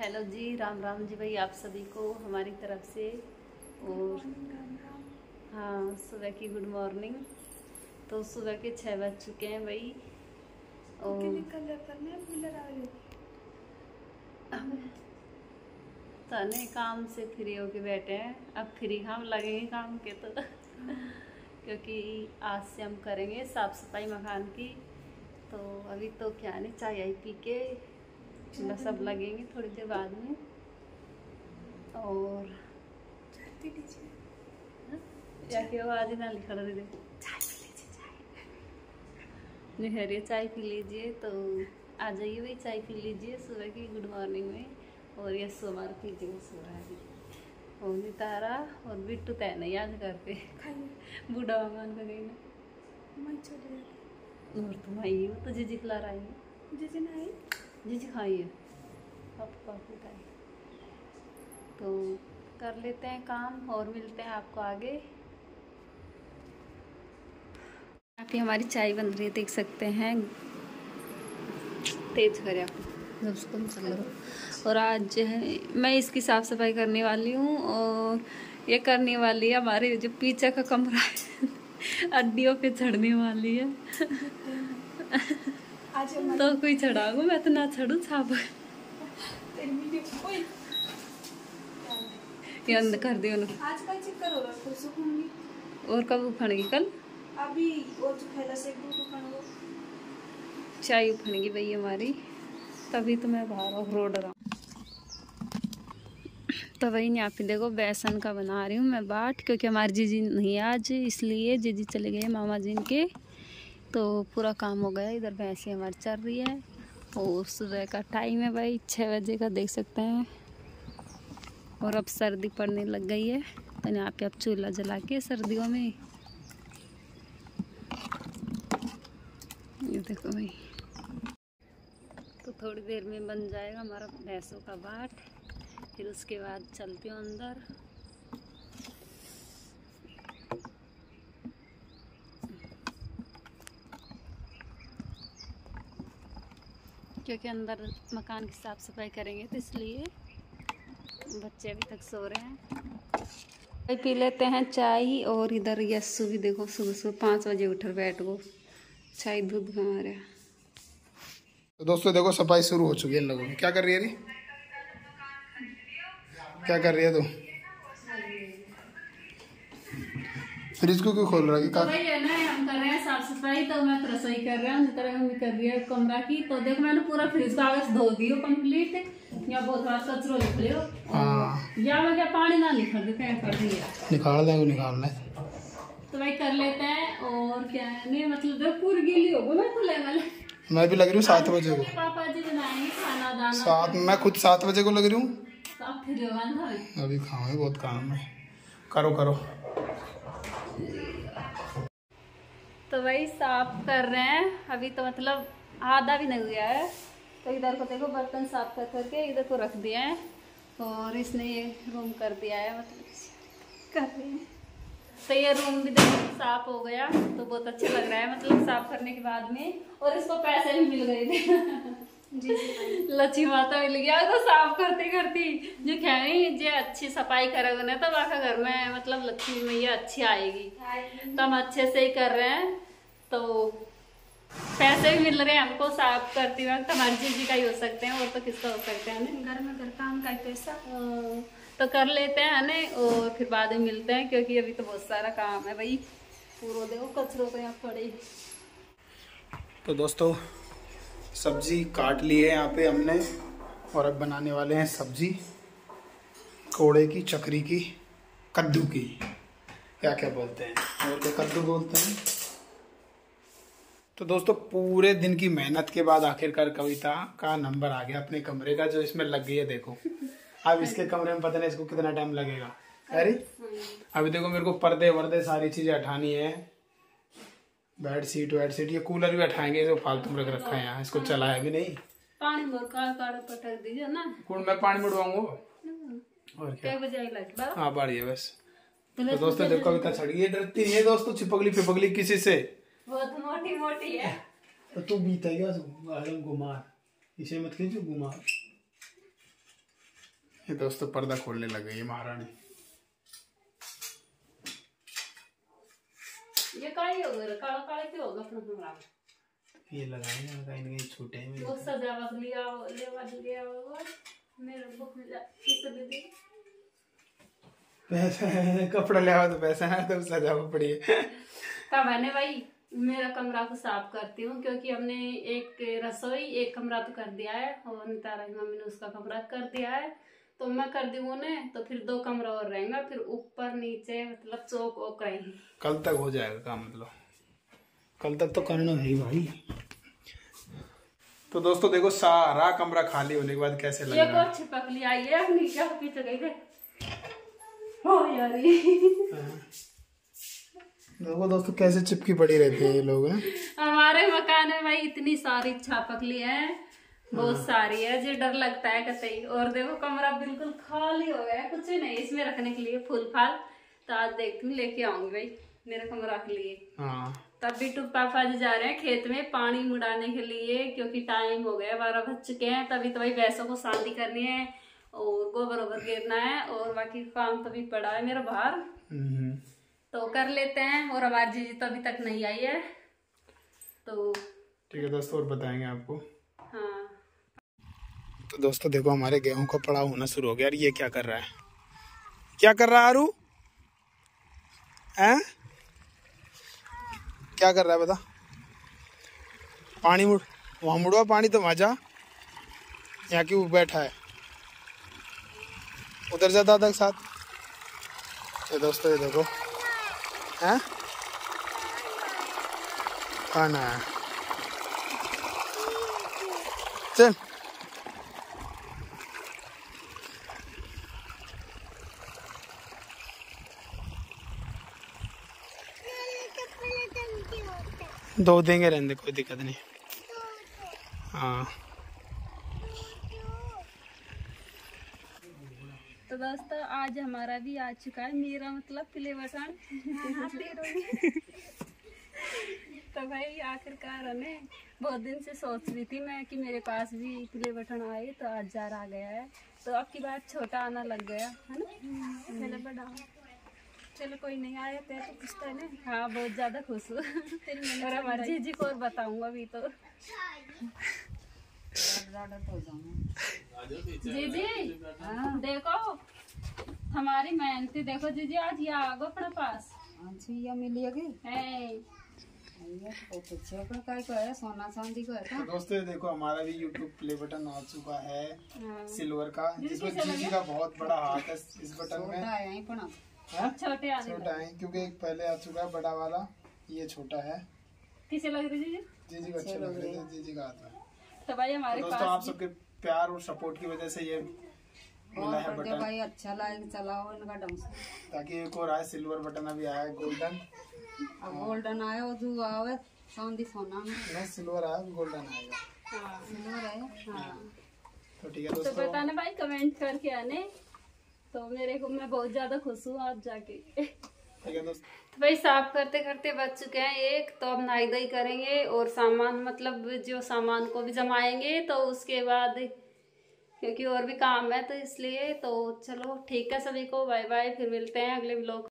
Hello जी, राम राम जी भाई, आप सभी को हमारी तरफ से। और हाँ, सुबह की गुड मॉर्निंग। तो सुबह के 6 बज चुके हैं भाई। और तने काम से फ्री होके बैठे हैं। अब फ्री हम लगेंगे काम के तो क्योंकि आज से हम करेंगे साफ सफाई मकान की। तो अभी तो क्या नहीं, चाय आई पी के बस अब लगेंगे थोड़ी देर बाद में। और या कि आवाज ना लिखा दे दे निहरिए, चाय पी लीजिए। तो आ जाइए भाई, चाय पी लीजिए सुबह की गुड मॉर्निंग में। और ये सोमवार कीजिए, सो रहा है और नितारा और बिट्टू तय नहीं आज करते बूढ़ा मान का गई ना। और तुम आई हो तो जीजी खिला रही है। जीजी खाई है पापा खाई। तो कर लेते हैं काम और मिलते हैं आपको आगे। यहाँ पे हमारी चाय बन रही है, देख सकते हैं। तेज करे आप जब उसको चल रहा। और आज जो है मैं इसकी साफ़ सफाई करने वाली हूँ। और ये करने वाली है हमारे जो पीछे का कमरा है अड्डियों पे चढ़ने वाली है तो कोई चढ़ाऊँ, मैं तो ना चढ़ू छाप ये अंदर कर दियो ना। आज का चक्कर हो रहा है, सुकूंगी। और कब उफानेगी? कल अभी वो जो पहला से उफानेगा, चाय उफानेगी भाई हमारी। तभी तो मैं बाहर रोड रहा हूँ। तो वही यहाँ पे देखो बेसन का बना रही हूँ मैं बाट, क्योंकि हमारी जीजी नहीं आज, इसलिए जीजी चले गए मामा जी के। तो पूरा काम हो गया। इधर भैंसें हमारी चल रही है। और सुबह का टाइम है भाई 6 बजे का, देख सकते हैं। और अब सर्दी पड़ने लग गई है तो यहाँ पे अब चूल्हा जला के सर्दियों में ये देखो भाई। तो थोड़ी देर में बन जाएगा हमारा भैंसों का बाट। फिर उसके बाद चलती हूँ अंदर। क्योंकि अंदर मकान की साफ सफाई करेंगे तो इसलिए। बच्चे अभी तक सो रहे हैं। पी लेते हैं चाय। और इधर यस्सु भी देखो सुबह सुबह 5 बजे उठ बैठ गो चाय दूध बना रहा। तो दोस्तों देखो सफाई शुरू हो चुकी है इन लोगों की। क्या कर रही है री? क्या कर रही है तू? फ्रिज को क्यों खोल रहा है? तो भाई है ना, हम कर रहे हैं साफ सफाई। तो मैं रसोई कर रहा हूँ, तरह हम कर रही है कमरा की। तो देखो मैंने पूरा फ्रिज कागज धो दियो कंप्लीट। या बहुत बार कचरो लिख लियो। या मैं क्या पानी ना निकाल देते हैं, कर दिया निकाल देंगे, निकालना है तो भाई कर लेते हैं। और क्या है नहीं, मतलब पूरी गीली हो गई तो ले वाले। मैं भी लग रही हूँ 7 बजे को। पापा जी बनाएंगे खाना दाना। 7 मैं खुद 7 बजे को लग रही हूँ। तो अब फिर अभी खाओ, बहुत काम है। करो करो। तो भाई साफ कर रहे हैं अभी। तो मतलब आधा भी नहीं हुआ है। तो इधर को देखो बर्तन साफ कर करके इधर को रख दिया है। और इसने ये रूम कर दिया है, मतलब कर रहे हैं। तो ये रूम भी देखो साफ हो गया तो बहुत अच्छा लग रहा है, मतलब साफ करने के बाद में। और इसको पैसे भी मिल गए थे लक्ष्मी माता मिल गया तो साफ करते करती जो कहेंगे जो अच्छी सफाई करोगे ना तो आपका घर में मतलब लक्ष्मी मैया अच्छी आएगी। तो हम अच्छे से ही कर रहे हैं। तो पैसे भी मिल रहे हैं हमको साफ करते वक्त। हमारी जीजी का ही हो सकते हैं, और तो किसका हो सकते हैं घर में घर काम का पैसा। तो कर लेते हैं ना। और फिर बाद में मिलते हैं, क्योंकि अभी तो बहुत सारा काम है भाई। पूरा देखो कचरों तो यहाँ पड़े। तो दोस्तों सब्जी काट ली है यहाँ पे हमने। और अब बनाने वाले हैं सब्जी कोड़े की, चकरी की, कद्दू की। क्या क्या बोलते हैं, और क्या कद्दू बोलते हैं। तो दोस्तों पूरे दिन की मेहनत के बाद आखिरकार कविता का नंबर आ गया अपने कमरे का, जो इसमें लग गई है देखो। अब इसके कमरे में पता नहीं इसको कितना टाइम लगेगा। अरे अभी देखो मेरे को पर्दे वर्दे सारी चीजें हटानी है। बेड शीट ये कूलर भी हटाएंगे जो फालतू में रख रखा है यहाँ, इसको चलाया भी नहीं। पानी पटक दीजिए ना। कौन मैं पानी मडवाऊंगा और क्या। हाँ बाढ़ है बस। तो दोस्तों देखो कविता छड़ गई, डरती नहीं है दोस्तों चिपकली पिपकली किसी से। बहुत मोटी मोटी है। तो तू बीता गया घुमार, इसे मत खींचो घुमार। ये दोस्तों पर्दा खोलने लग गई है महारानी। ये काली हो गई, काला काला क्यों होगा अपना कमरा? ये लगाए ना कहीं कहीं छूटे हैं। वो सजावट लिया होगा मेरे को किस दीदी पैसा है, कपड़ा ले आओ तो पैसा है तो सजावट पड़ी है। तब मैंने भाई मेरा कमरा को साफ करती हूँ, क्योंकि हमने एक रसोई एक कमरा तो कर दिया है और नितारा की मम्मी ने उसका कमरा कर दिया है, तो मैं कर दी उन्हें, तो फिर 2 कमरा और रहेगा, फिर ऊपर नीचे मतलब चौक वोक रहेंगे। कल तक हो जाएगा काम, मतलब कल तक तो करना है भाई। तो दोस्तों देखो सारा कमरा खाली होने के बाद कैसे लग रहा है। छिपक लिया आई है अपनी, क्या पीछे गई थे हो यार। देखो दोस्तों कैसे चिपकी पड़ी रहती है ये लोग हैं। हमारे मकान में भाई इतनी सारी छापकली है, बहुत सारी है, जो डर लगता है कतई। और देखो कमरा बिल्कुल खाली हो गया, कुछ नहीं इसमें रखने के लिए फूल फाल। तो आज देखती हूँ लेके आऊंगी भाई मेरे कमरा के लिए। हाँ तब बिट्टू पापा जी जा रहे हैं खेत में पानी मुड़ाने के लिए, क्योंकि टाइम हो गया 12 बज चुके हैं। तभी तो भाई भैंसों को शांति करनी है और गोबर वोबर गिरना है, और बाकी काम तो भी पड़ा है मेरा बाहर, तो कर लेते हैं। और हमारी जीजी तो अभी तक नहीं आई है, तो ठीक है दोस्तों और बताएंगे आपको। हाँ तो दोस्तों देखो हमारे गेहूं का पड़ाव होना शुरू हो गया। यार ये क्या कर रहा है, क्या कर रहा है आरू? हैं क्या कर रहा है बता? पानी मुड़, वहां मुड़वा पानी, तो वहां जा, यहाँ क्यों बैठा है? उधर जा दादा के साथ। ये दोस्तों ये देखो हैं खाना है, चल दो देंगे, रहने कोई दिक्कत नहीं। हाँ तो दोस्तों आज हमारा भी आ चुका है, मेरा मतलब प्ले बटन। तो भाई आखिरकार हमें बहुत दिन से सोच रही थी मैं कि मेरे पास भी प्ले बटन आए, तो आज जार आ गया है। तो अब की बात छोटा आना लग गया है ना, पहले बड़ा। चलो कोई नहीं आया तो पूछता है ना। हाँ बहुत ज्यादा खुश हूँ। और हमारी जीजी को और बताऊंगा अभी तो। जीजी देखो हमारी मेहनती, देखो जीजी आज ये आ गो अपने पास। अच्छा ये मिलेगी है बहुत अच्छे अपन काय को है, सोना चांदी को है तो दोस्तों ये देखो हमारा भी YouTube प्ले बटन आ चुका है सिल्वर का, जिसमें जीजी का बहुत बड़ा हाथ है इस बटन में। छोटा है यहीं पर छोटे आदमी छोटा है क्योंकि एक पहले आ चुका है बड़ा वाला, ये छोटा है। किसे लग रही जीजी? जीजी को अच्छे लग रहे थे, जीजी का हाथ में। तो भाई हमारे दोस्तों आप सबके प्यार और सपोर्ट की वजह से ये मिला है बटन। भाई अच्छा लाइक चलाओ इनका ढंग से, ताकि एक और आए सिल्वर बटन अभी आया है गोल्डन। अब गोल्डन आया वो जो आवे चांदी सोना में नहीं सिल्वर आया, गोल्डन आएगा। हाँ सिल्वर है। हाँ तो ठीक है तो दोस्तों, बताना भाई कमेंट करके आने। तो मेरे को मैं बहुत ज्यादा खुश हूँ आज जाके। ठीक है दोस्तों। तो भाई साफ करते करते बच चुके हैं एक, तो अब नहाई धोई करेंगे और सामान मतलब जो सामान को भी जमाएंगे, तो उसके बाद क्योंकि और भी काम है तो इसलिए। तो चलो ठीक है सभी को बाय बाय, फिर मिलते हैं अगले व्लॉग।